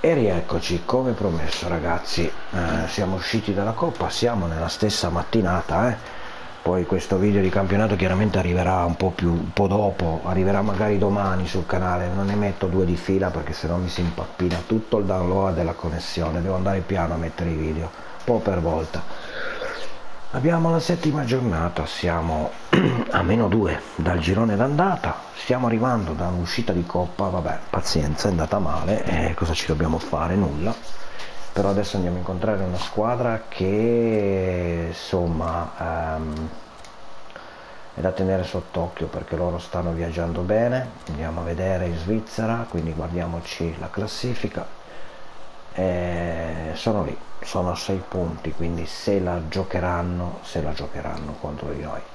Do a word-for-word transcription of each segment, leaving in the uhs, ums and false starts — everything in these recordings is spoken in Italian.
E rieccoci, come promesso ragazzi, eh, siamo usciti dalla Coppa, siamo nella stessa mattinata, eh. Poi questo video di campionato chiaramente arriverà un po' più, un po' dopo, arriverà magari domani sul canale, non ne metto due di fila perché sennò mi si impappina tutto il download della connessione, devo andare piano a mettere i video, un po' per volta. Abbiamo la settima giornata, siamo a meno due dal girone d'andata, stiamo arrivando da un'uscita di Coppa, vabbè, pazienza, è andata male, eh, cosa ci dobbiamo fare? Nulla. Però adesso andiamo a incontrare una squadra che insomma ehm, è da tenere sott'occhio perché loro stanno viaggiando bene. Andiamo a vedere in Svizzera, quindi guardiamoci la classifica. Eh, sono lì, sono a sei punti, quindi se la giocheranno, se la giocheranno contro di noi.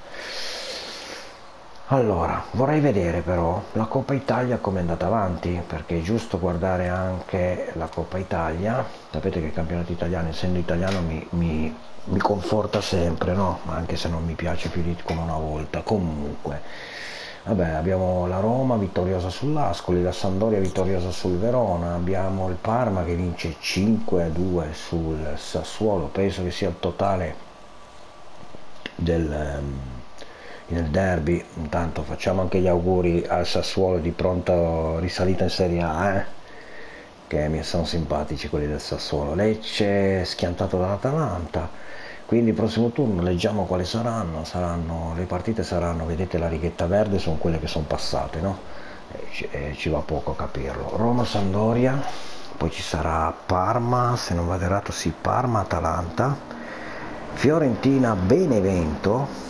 Allora, vorrei vedere però la Coppa Italia come è andata avanti, perché è giusto guardare anche la Coppa Italia. Sapete che il campionato italiano, essendo italiano, mi, mi, mi conforta sempre, no? Anche se non mi piace più di come una volta. Comunque, vabbè, abbiamo la Roma vittoriosa sull'Ascoli, la Sampdoria vittoriosa sul Verona, abbiamo il Parma che vince cinque a due sul Sassuolo, penso che sia il totale del... Um, nel derby. Intanto facciamo anche gli auguri al Sassuolo di pronta risalita in Serie A, eh? Che mi sono simpatici quelli del Sassuolo. Lecce schiantato dall'Atalanta, quindi il prossimo turno leggiamo quali saranno. Saranno le partite, saranno, vedete la righetta verde, sono quelle che sono passate, no? E ci, e ci va poco a capirlo. Roma Sampdoria, poi ci sarà Parma, se non vado errato, sì, Parma Atalanta, Fiorentina Benevento.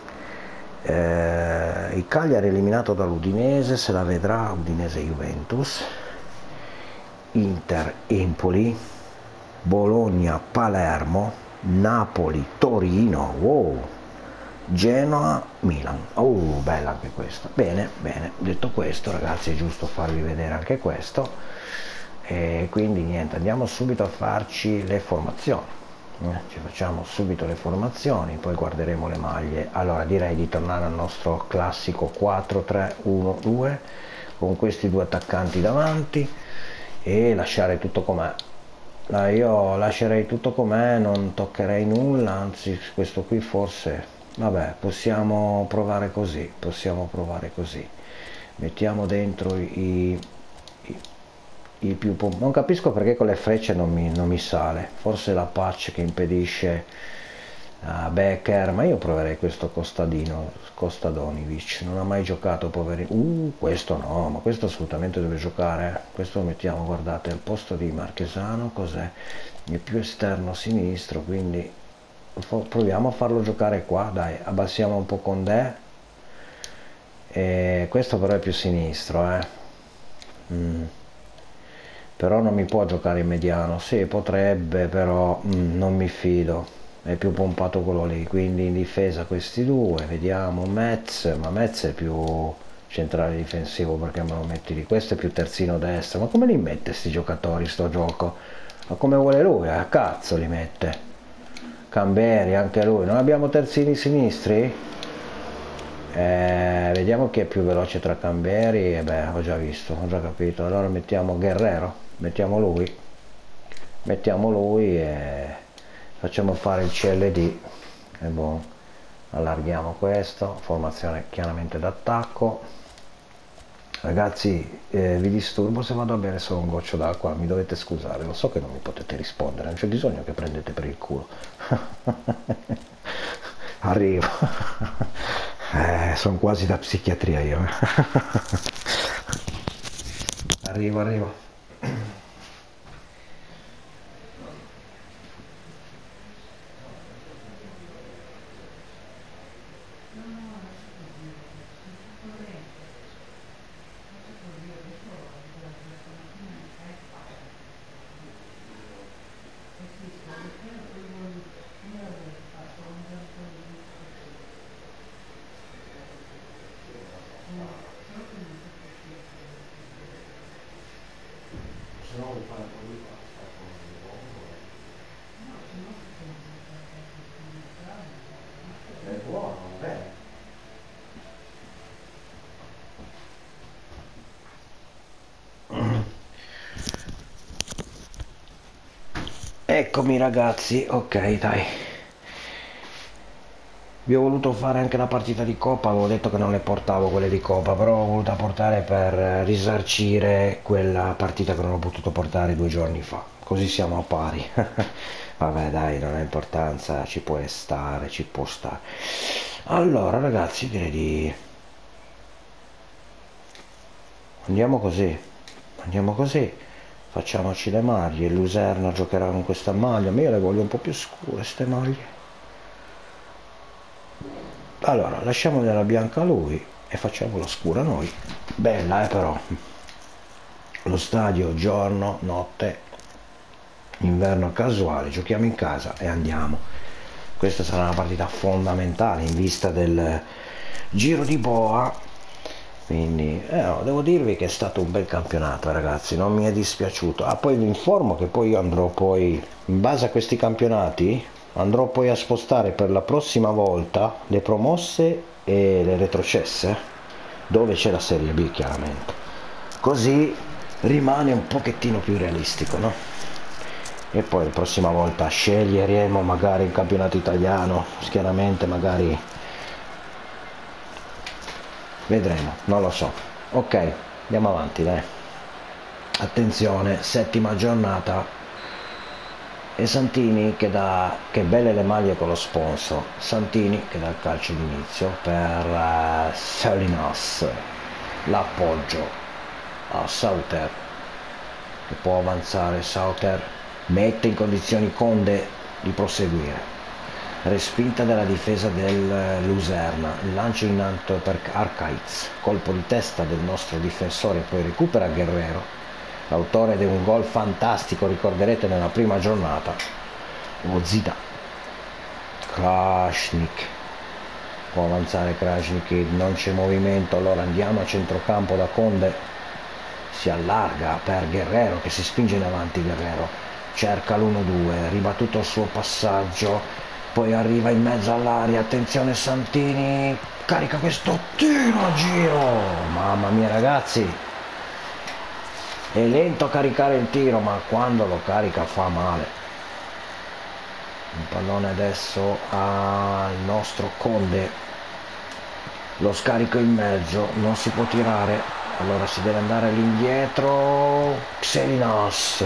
Eh, il Cagliari eliminato dall'Udinese, se la vedrà Udinese Juventus, Inter Empoli, Bologna Palermo, Napoli Torino, wow, Genoa Milan. Oh, bella anche questa. Bene, bene, detto questo ragazzi è giusto farvi vedere anche questo, e quindi niente, andiamo subito a farci le formazioni. Ci facciamo subito le formazioni, poi guarderemo le maglie. Allora direi di tornare al nostro classico quattro tre uno due con questi due attaccanti davanti e lasciare tutto com'è. Io lascerei tutto com'è, non toccherei nulla, anzi questo qui forse, vabbè, possiamo provare così, possiamo provare così. Mettiamo dentro i, i i più pom- non capisco perché con le frecce non mi, non mi sale, forse la patch che impedisce a Becker, ma io proverei questo Costadino, Kostadinovic, non ha mai giocato, poverino. Uh, questo no, ma questo assolutamente deve giocare, eh. Questo lo mettiamo, guardate, al posto di Marchesano, cos'è? È più esterno sinistro, quindi proviamo a farlo giocare qua, dai, abbassiamo un po' Condé, e questo però è più sinistro, eh. Mm. Però non mi può giocare in mediano, sì potrebbe, però mm, non mi fido, è più pompato quello lì, quindi in difesa questi due, vediamo Metz, ma Metz è più centrale difensivo perché me lo metti lì, questo è più terzino destro, ma come li mette sti giocatori sto gioco? Ma come vuole lui, a cazzo li mette. Camberi anche lui, non abbiamo terzini sinistri? Eh, vediamo chi è più veloce tra Camberi e beh, ho già visto, ho già capito. Allora mettiamo Guerrero, mettiamo lui, mettiamo lui e facciamo fare il C L D. E boh, allarghiamo questo, formazione chiaramente d'attacco. Ragazzi, eh, vi disturbo se vado a bere solo un goccio d'acqua, mi dovete scusare, lo so che non mi potete rispondere, non c'è bisogno che prendete per il culo. Arrivo. Eh, sono quasi da psichiatria io. Arrivo, arrivo. È buono, bene. Eccomi ragazzi, ok dai. Vi ho voluto fare anche la partita di Coppa, avevo detto che non le portavo quelle di Coppa, però ho voluto portare per risarcire quella partita che non ho potuto portare due giorni fa. Così siamo a pari. Vabbè dai, non ha importanza, ci può stare, ci può stare. Allora ragazzi, direi di... Andiamo così, andiamo così. Facciamoci le maglie, Luserna giocherà con questa maglia, ma io le voglio un po' più scure, ste maglie. Allora, lasciamo della bianca a lui e facciamola scura noi. Bella, eh, però. Lo stadio, giorno, notte, inverno casuale, giochiamo in casa e andiamo. Questa sarà una partita fondamentale in vista del Giro di Boa. Quindi, eh, no, devo dirvi che è stato un bel campionato, ragazzi, non mi è dispiaciuto. Ah, poi vi informo che poi io andrò poi, in base a questi campionati, andrò poi a spostare per la prossima volta le promosse e le retrocesse, dove c'è la Serie B chiaramente. Così rimane un pochettino più realistico, no? E poi la prossima volta sceglieremo magari il campionato italiano, chiaramente magari vedremo, non lo so. Ok, andiamo avanti, dai. Attenzione, settima giornata. E Santini che dà, che belle le maglie con lo sponsor, Santini che dà il calcio d'inizio per uh, Salinas, l'appoggio a Sauter, che può avanzare. Sauter mette in condizioni Conde di proseguire, respinta della difesa del Luserna, il lancio in alto per Arcaiz, colpo di testa del nostro difensore, poi recupera Guerrero, l'autore di un gol fantastico, ricorderete, nella prima giornata, Ozida. Krasnik, può avanzare Krasnik, non c'è movimento, allora andiamo a centrocampo da Conde, si allarga per Guerrero che si spinge in avanti. Guerrero cerca l'uno due, ribattuto il suo passaggio, poi arriva in mezzo all'aria, attenzione Santini, carica questo tiro a giro, mamma mia ragazzi, è lento a caricare il tiro, ma quando lo carica fa male. Il pallone adesso al nostro Conde, lo scarico in mezzo, non si può tirare, allora si deve andare all'indietro. Xelinas,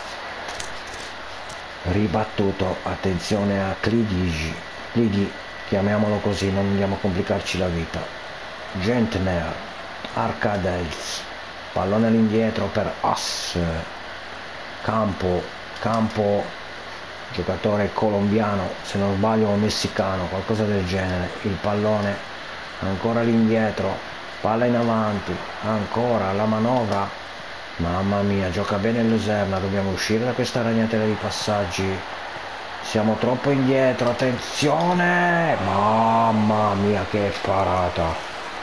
ribattuto, attenzione a Klidigi, Klidigi, chiamiamolo così, non andiamo a complicarci la vita. Gentner, Arcadels, pallone all'indietro per As, Campo, Campo, giocatore colombiano, se non sbaglio o messicano, qualcosa del genere, il pallone ancora all'indietro, palla in avanti, ancora la manovra, mamma mia, gioca bene il Luserna, dobbiamo uscire da questa ragnatela di passaggi, siamo troppo indietro, attenzione, mamma mia che parata.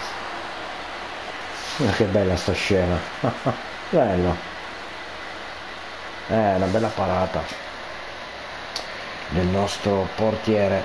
Che bella sta scena. Bello, è una bella parata del nostro portiere.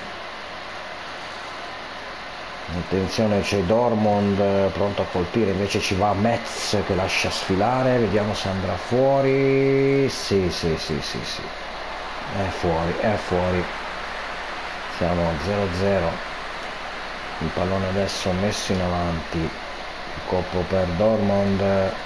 Attenzione, c'è Dortmund pronto a colpire, invece ci va Metz che lascia sfilare, vediamo se andrà fuori. Sì, sì, sì, sì, sì, è fuori, è fuori. Siamo a zero zero, il pallone adesso messo in avanti, colpo per Dortmund,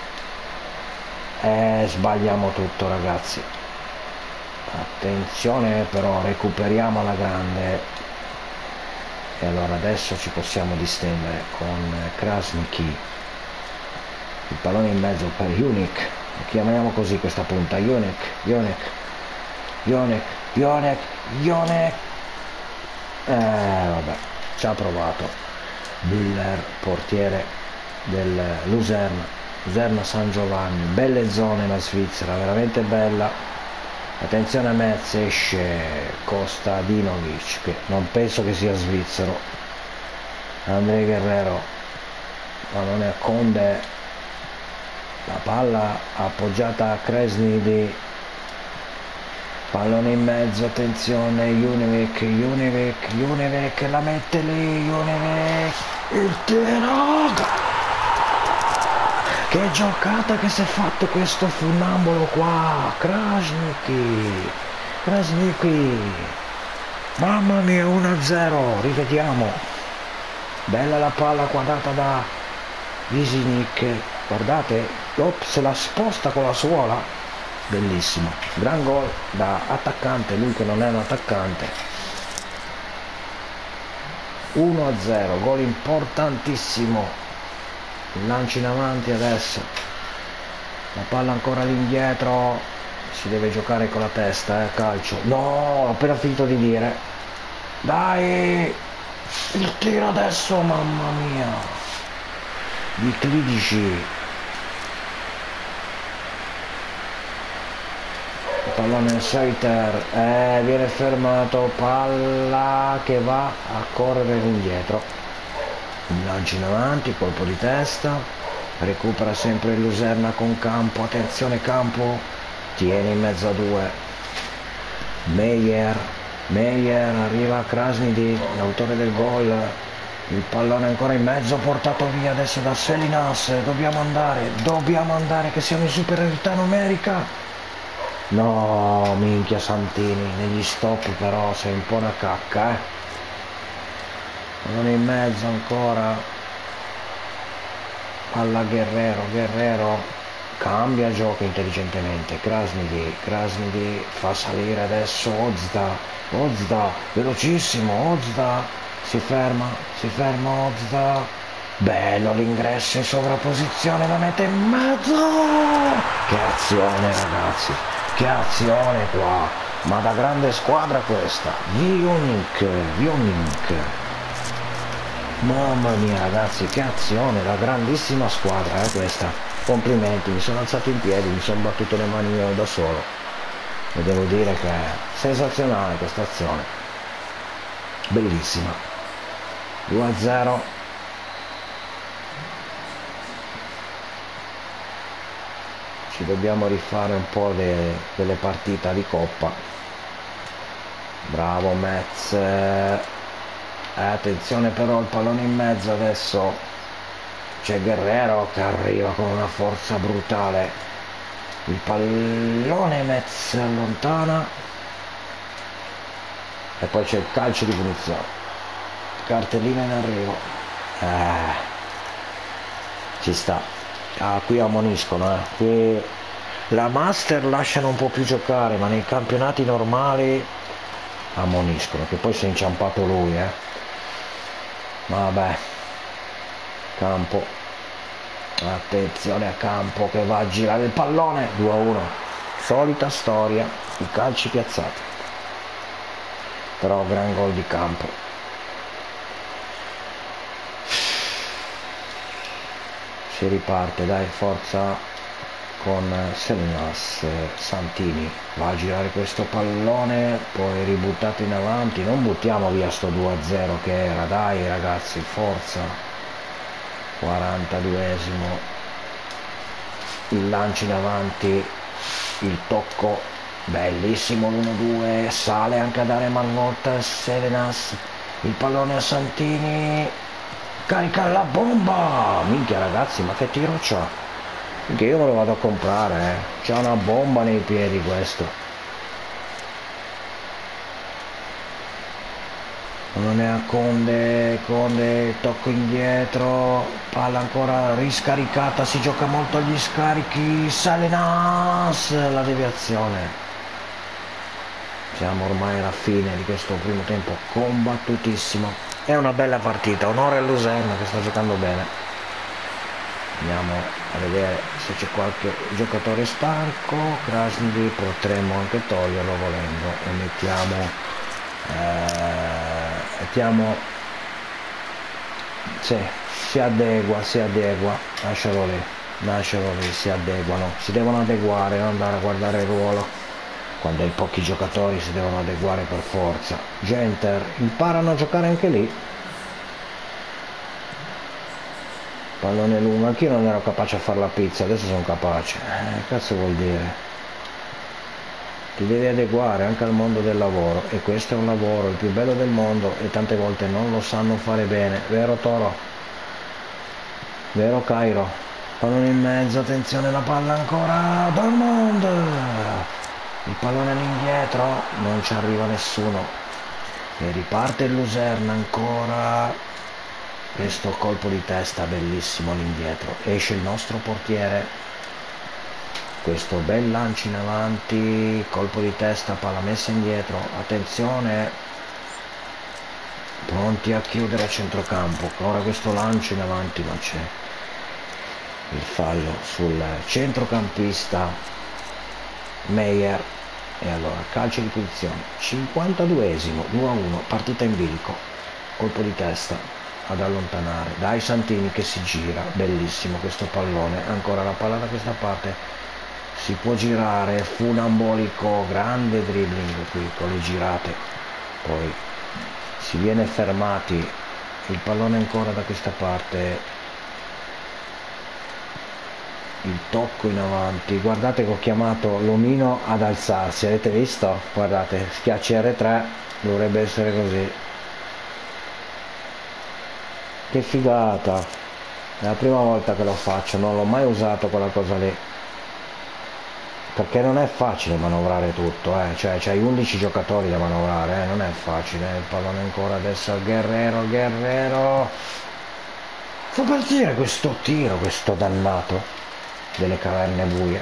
e sbagliamo tutto ragazzi, attenzione però, recuperiamo alla grande, e allora adesso ci possiamo distendere con Krasniki, il pallone in mezzo per Junik, chiamiamo così questa punta, Junik, Junik, Junik, Junik, Junik, eh vabbè, ci ha provato Müller, portiere del Luserna, Luserna San Giovanni, belle zone la Svizzera, veramente bella. Attenzione a Metz, esce Kostadinovic, che non penso che sia svizzero. Andrei Guerrero, pallone a Conde, la palla appoggiata a Krasnidi, pallone in mezzo, attenzione, Junevik, Junevik, Junevik, la mette lì, Junevik, il tiro, che giocata che si è fatto questo funambolo qua, Krasniki, Krasny qui, mamma mia, uno a zero, rivediamo, bella la palla quadrata da Visinic, guardate, Lop se la sposta con la suola, bellissimo, gran gol da attaccante, lui che non è un attaccante. Uno a zero, gol importantissimo, il lancio in avanti adesso, la palla ancora lì indietro, si deve giocare con la testa, eh, calcio, no, ho appena finito di dire, dai, il tiro adesso, mamma mia, di Clidici, pallone Seiter, eh, viene fermato, palla che va a correre indietro, lancio in avanti, colpo di testa, recupera sempre il Luserna con Campo, attenzione Campo, tiene in mezzo a due, Meyer, Meyer arriva a Krasnidi, l'autore del gol, il pallone ancora in mezzo, portato via adesso da Selinas, dobbiamo andare, dobbiamo andare che siamo in superiorità numerica. No, minchia Santini, negli stop però sei un po' una cacca, eh. Non in mezzo ancora. Palla Guerrero, Guerrero cambia gioco intelligentemente. Krasnidi, Krasnidi fa salire adesso Ozda, Ozda, velocissimo, Ozda, si ferma, si ferma Ozda. Bello l'ingresso in sovrapposizione, la mette in mezzo. Che azione ragazzi! Che azione qua, ma da grande squadra questa, Vionic, Vionic, mamma mia ragazzi, che azione, da grandissima squadra eh, questa, complimenti, mi sono alzato in piedi, mi sono battuto le mani io da solo e devo dire che è sensazionale questa azione, bellissima. Due a zero. Ci dobbiamo rifare un po' de, delle partite di coppa. Bravo Metz, eh, attenzione però il pallone in mezzo adesso, c'è Guerrero che arriva con una forza brutale, il pallone Metz allontana e poi c'è il calcio di punizione, cartellina in arrivo, eh, ci sta. Ah, qui ammoniscono, eh. Qui la Master lasciano un po' più giocare, ma nei campionati normali ammoniscono, che poi si è inciampato lui, eh. Vabbè, Campo, attenzione a Campo che va a girare il pallone, due a uno, solita storia, i calci piazzati, però gran gol di Campo. Si riparte, dai, forza con Selinas, Santini va a girare questo pallone, poi ributtato in avanti, non buttiamo via sto due a zero che era, dai ragazzi, forza. quarantaduesimo, il lancio in avanti, il tocco, bellissimo l'uno due, sale anche a dare Malvolta Selinas, il pallone a Santini, carica la bomba, minchia ragazzi, ma che tiro c'ha, che io me lo vado a comprare, eh. C'ha una bomba nei piedi questo, non è a Conde, Conde tocco indietro, palla ancora riscaricata, si gioca molto agli scarichi, Salinas, la deviazione. Siamo ormai alla fine di questo primo tempo combattutissimo, è una bella partita, onore all'Userna che sta giocando bene. Andiamo a vedere se c'è qualche giocatore stanco, Krasnidi potremmo anche toglierlo volendo e mettiamo, eh, mettiamo, sì, si adegua, si adegua, lascialo lì, lascialo lì, si adeguano, si devono adeguare, non andare a guardare il ruolo. Quando hai pochi giocatori si devono adeguare per forza. Genter, imparano a giocare anche lì. Pallone lungo, anch'io non ero capace a fare la pizza, adesso sono capace. Eh, cazzo vuol dire? Ti devi adeguare anche al mondo del lavoro, e questo è un lavoro, il più bello del mondo, e tante volte non lo sanno fare bene. Vero Toro? Vero Cairo? Pallone in mezzo, attenzione la palla ancora, Dortmund! il pallone all'indietro, non ci arriva nessuno e riparte il Luserna ancora. Questo colpo di testa bellissimo all'indietro, esce il nostro portiere, questo bel lancio in avanti, colpo di testa, palla messa indietro, attenzione, pronti a chiudere a centrocampo, ora questo lancio in avanti, ma c'è il fallo sul centrocampista Meyer. E allora calcio di punizione, cinquantaduesimo, due a uno, partita in bilico, colpo di testa ad allontanare, dai Santini che si gira, bellissimo questo pallone, ancora la palla da questa parte, si può girare, funambolico, grande dribbling qui con le girate, poi si viene fermati, il pallone ancora da questa parte, il tocco in avanti, guardate che ho chiamato l'omino ad alzarsi, avete visto? Guardate, schiacci R tre, dovrebbe essere così. Che figata, è la prima volta che lo faccio, non l'ho mai usato quella cosa lì, perché non è facile manovrare tutto, eh? Cioè c'hai undici giocatori da manovrare, eh? Non è facile, il pallone ancora adesso al Guerrero, Guerrero, fa partire questo tiro, questo dannato delle caverne buie,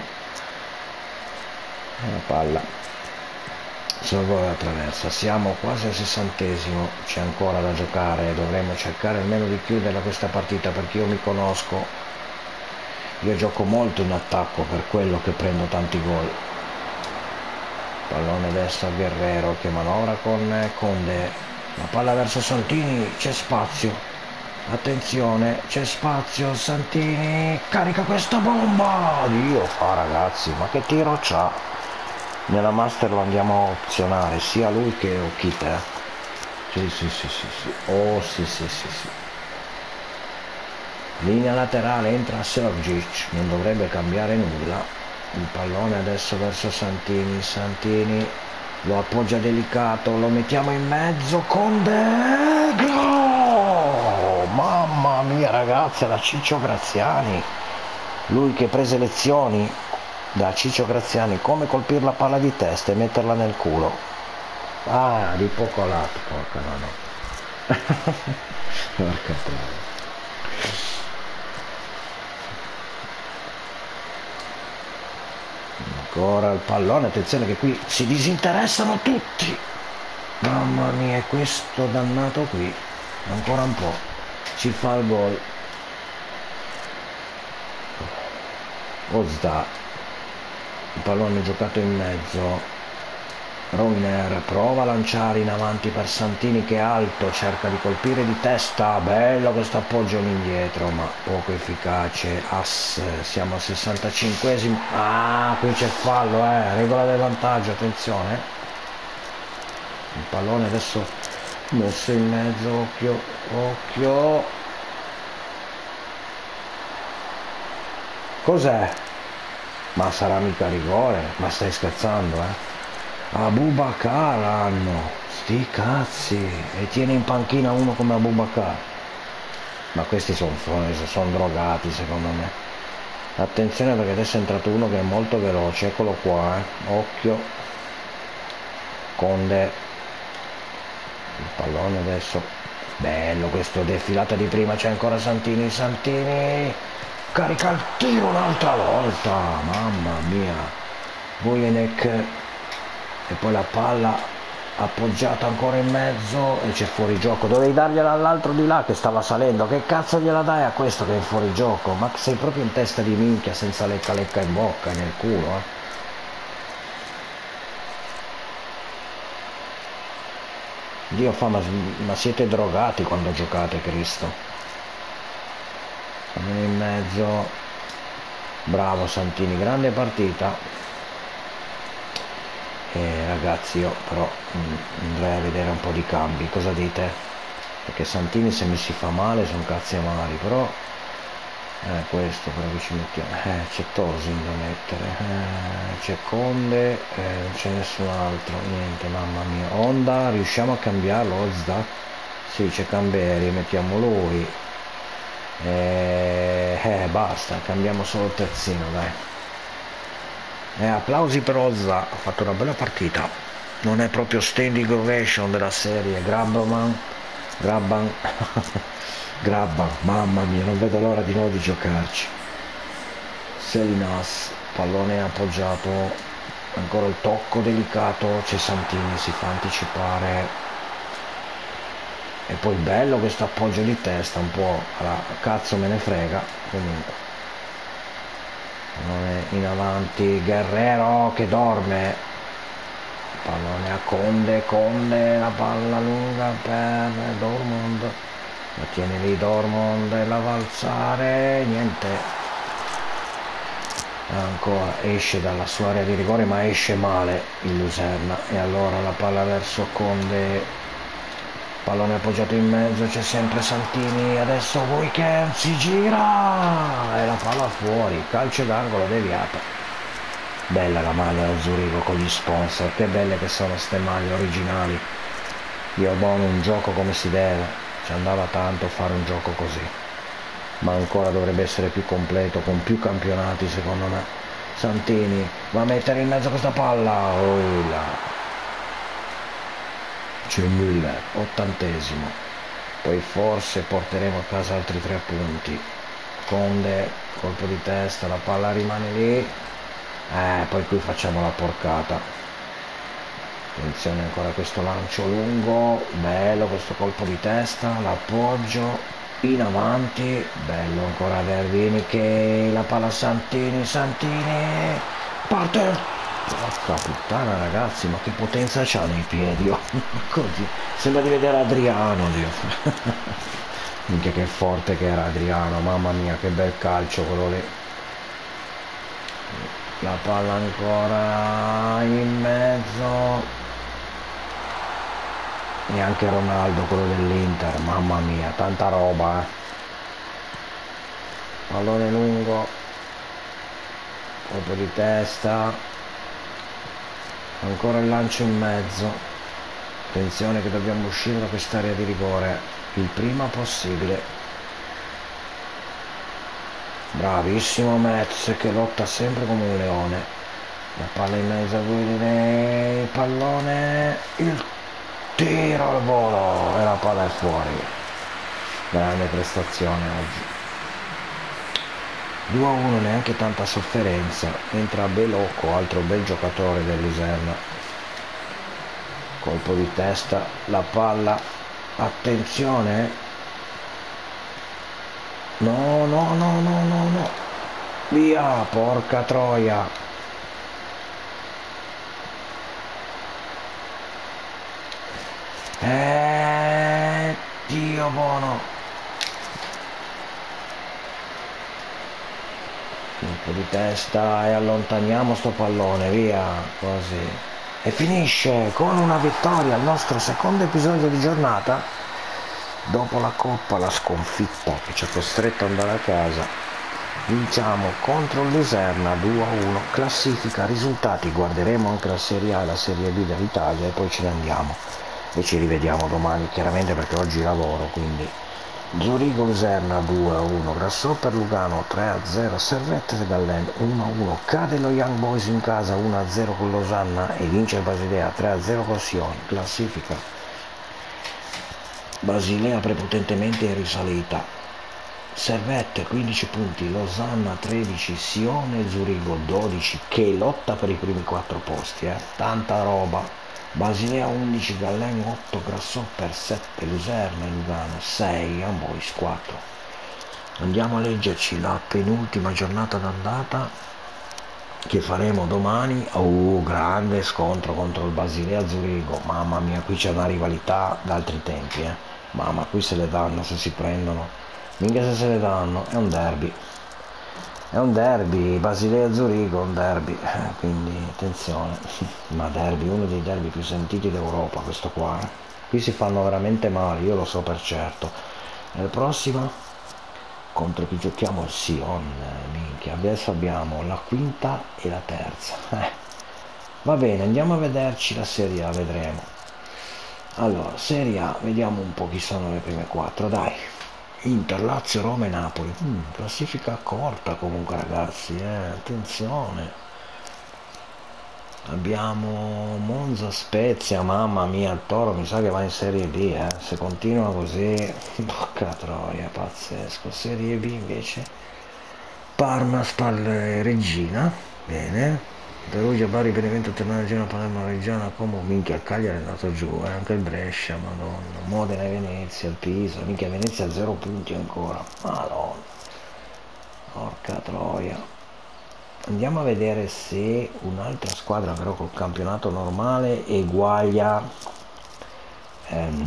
la palla sorvola la traversa, siamo quasi al sessantesimo, c'è ancora da giocare, dovremo cercare almeno di chiuderla questa partita, perché io mi conosco, io gioco molto in attacco, per quello che prendo tanti gol. Pallone adesso a Guerrero che manovra con Conde, la palla verso Santini, c'è spazio, attenzione, c'è spazio, Santini carica questa bomba, Dio fa ragazzi, ma che tiro c'ha, nella master lo andiamo a opzionare sia lui che Okite, eh? sì sì sì sì sì, oh sì sì sì sì, linea laterale, entra Sergic, non dovrebbe cambiare nulla, il pallone adesso verso Santini, Santini lo appoggia delicato, lo mettiamo in mezzo, Conde, gol! Mamma mia ragazzi, da Ciccio Graziani, lui che prese lezioni da Ciccio Graziani come colpire la palla di testa e metterla nel culo, ah di poco lato, porca no no porca troia. Ancora il pallone, attenzione che qui si disinteressano tutti, mamma mia, questo dannato qui ancora un po' ci fa il gol. Ozda, il pallone giocato in mezzo, Reuner prova a lanciare in avanti per Santini che è alto, cerca di colpire di testa, bello questo appoggio all'indietro ma poco efficace. Ass, siamo al sessantacinquesimo, ah qui c'è fallo, eh, regola del vantaggio, attenzione, il pallone adesso messo in mezzo, occhio, occhio, cos'è? Ma sarà mica rigore, ma stai scherzando, eh? Abubakar hanno, sti cazzi, e tiene in panchina uno come Abubakar, ma questi sono son drogati secondo me. Attenzione perché adesso è entrato uno che è molto veloce, eccolo qua, eh. Occhio, Conde, il pallone adesso, bello questo defilata di prima, c'è ancora Santini, Santini carica il tiro un'altra volta, mamma mia, Gojenek, e poi la palla appoggiata ancora in mezzo e c'è fuori gioco, dovevi dargliela all'altro di là che stava salendo, che cazzo gliela dai a questo che è fuori gioco? Ma sei proprio in testa di minchia, senza lecca lecca in bocca e nel culo, eh? Dio fa, ma, ma siete drogati quando giocate, Cristo. In mezzo, bravo Santini, grande partita. Eh, ragazzi, io però mh, andrei a vedere un po' di cambi, cosa dite? Perché Santini se mi si fa male sono cazzi amari, però eh, questo però che ci mettiamo, eh, c'è Tosin da mettere, eh, c'è Conde, eh, non c'è nessun altro, niente, mamma mia. Honda, riusciamo a cambiarlo? Ozda? Sì, c'è Camberi, mettiamo lui, eh, eh basta, cambiamo solo il terzino, dai. E applausi per Ozza, ha fatto una bella partita. Non è proprio standing ovation della serie. Grabban, Grabban, Grabban, mamma mia, non vedo l'ora di nuovo di giocarci. Selinas, pallone appoggiato, ancora il tocco delicato, c'è Santini, si fa anticipare. E poi bello questo appoggio di testa, un po' alla cazzo me ne frega, comunque. Non è in avanti, Guerrero che dorme, pallone a Conde, Conde, la palla lunga per Dortmund, la tiene lì Dortmund e la va a alzare, niente, ancora esce dalla sua area di rigore ma esce male il Luserna e allora la palla verso Conde, pallone appoggiato in mezzo, c'è sempre Santini, adesso Weekend si gira e la palla fuori, calcio d'angolo deviata. Bella la maglia da Zurigo con gli sponsor, che belle che sono ste maglie originali. Io buono un gioco come si deve, ci andava tanto fare un gioco così, ma ancora dovrebbe essere più completo con più campionati secondo me. Santini va a mettere in mezzo questa palla, oh là. C'è Müller, ottantesimo, poi forse porteremo a casa altri tre punti. Conde, colpo di testa, la palla rimane lì, eh, poi qui facciamo la porcata. Attenzione ancora questo lancio lungo, bello questo colpo di testa, l'appoggio in avanti, bello ancora Verdini che la palla Santini, Santini, parte. Porca puttana ragazzi, ma che potenza c'ha nei piedi, oh. Così sembra di vedere Adriano, Dio. Minchia che forte che era Adriano, mamma mia che bel calcio quello lì. La palla ancora in mezzo e anche Ronaldo, quello dell'Inter, mamma mia, tanta roba, eh. Pallone lungo, colpo di testa, ancora il lancio in mezzo. Attenzione che dobbiamo uscire da quest'area di rigore il prima possibile. Bravissimo Metz che lotta sempre come un leone. La palla in mezzo a lui, il pallone, il tiro al volo e la palla è fuori. Grande prestazione oggi. due a uno, neanche tanta sofferenza, entra Belocco, altro bel giocatore del Luserna, colpo di testa, la palla, attenzione, no no no no no no, via, porca troia, eh, Dio buono. Colpo di testa e allontaniamo sto pallone, via, così. E finisce con una vittoria il nostro secondo episodio di giornata. Dopo la Coppa, la sconfitta che ci ha costretto ad andare a casa, vinciamo contro il Luserna due a uno, classifica, risultati, guarderemo anche la Serie A e la Serie B dell'Italia e poi ce ne andiamo. E ci rivediamo domani, chiaramente perché oggi lavoro, quindi... Zurigo Luserna due a uno, Grasshopper Lugano tre a zero, Servette Gallen uno a uno, cade lo Young Boys in casa uno a zero con Losanna e vince il Basilea tre a zero con Sion, classifica. Basilea prepotentemente in risalita, Servette quindici punti, Losanna tredici, Sion e Zurigo dodici, che lotta per i primi quattro posti, eh? Tanta roba. Basilea undici, Gallen otto, Grasshopper sette, Luserna e Lugano sei, Ambois quattro. Andiamo a leggerci la penultima giornata d'andata che faremo domani. Oh, grande scontro contro il Basilea Zurigo, mamma mia, qui c'è una rivalità d'altri tempi, eh. Mamma, qui se le danno se si prendono, minchia se se le danno, è un derby. È un derby, Basilea Zurigo è un derby, quindi attenzione, ma derby, uno dei derby più sentiti d'Europa questo qua, eh. Qui si fanno veramente male, io lo so per certo. E la prossima, contro chi giochiamo? Il Sion, minchia, adesso abbiamo la quinta e la terza. Eh. Va bene, andiamo a vederci la Serie A, vedremo. Allora, Serie A, vediamo un po' chi sono le prime quattro, dai. Inter, Lazio, Roma e Napoli. Mm, classifica corta comunque ragazzi, eh, attenzione. Abbiamo Monza Spezia, mamma mia, il Toro mi sa che va in Serie B, eh. Se continua così, porca troia, pazzesco. Serie B invece, Parma, Spal Regina, bene. Perugia, Bari, Benevento, Ternana, Genoa, Palermo, Reggiana, Como, minchia, il Cagliari è andato giù, eh. Anche il Brescia, madonna. Modena e Venezia, il Pisa, minchia, Venezia a zero punti ancora, madonna. Porca troia. Andiamo a vedere se un'altra squadra però col campionato normale eguaglia. Ehm,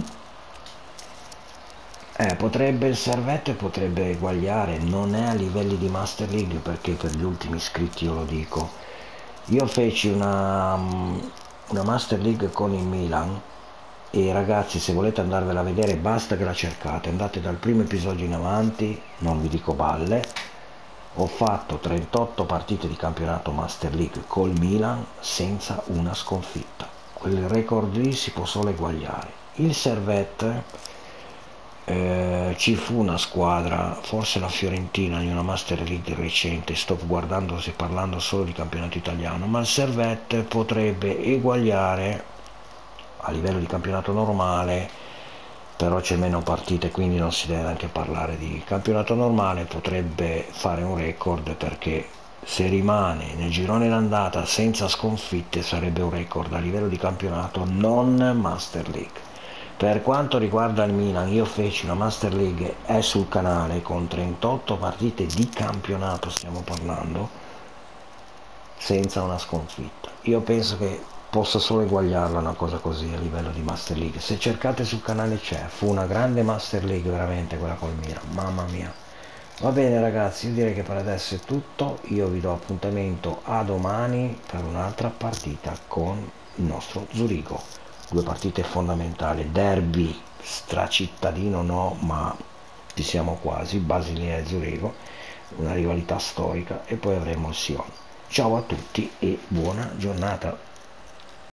eh, potrebbe il Servette potrebbe eguagliare, non è a livelli di Master League perché per gli ultimi iscritti io lo dico. Io feci una, una Master League con il Milan e ragazzi, se volete andarvela a vedere basta che la cercate, andate dal primo episodio in avanti, non vi dico balle. Ho fatto trentotto partite di campionato Master League col Milan senza una sconfitta. Quel record lì si può solo eguagliare. Il Servette, eh, ci fu una squadra, forse la Fiorentina in una Master League recente, sto guardando se parlando solo di campionato italiano, ma il Servette potrebbe eguagliare a livello di campionato normale, però c'è meno partite, quindi non si deve neanche parlare di campionato normale. Potrebbe fare un record perché se rimane nel girone d'andata senza sconfitte sarebbe un record a livello di campionato non Master League. Per quanto riguarda il Milan, io feci una Master League, è sul canale, con trentotto partite di campionato stiamo parlando, senza una sconfitta. Io penso che possa solo eguagliarla una cosa così a livello di Master League. Se cercate sul canale c'è, fu una grande Master League veramente quella col Milan, mamma mia. Va bene ragazzi, io direi che per adesso è tutto, io vi do appuntamento a domani per un'altra partita con il nostro Zurigo. Due partite fondamentali, derby stracittadino no, ma ci siamo quasi, Basilea e Zurigo, una rivalità storica, e poi avremo il Sion. Ciao a tutti e buona giornata.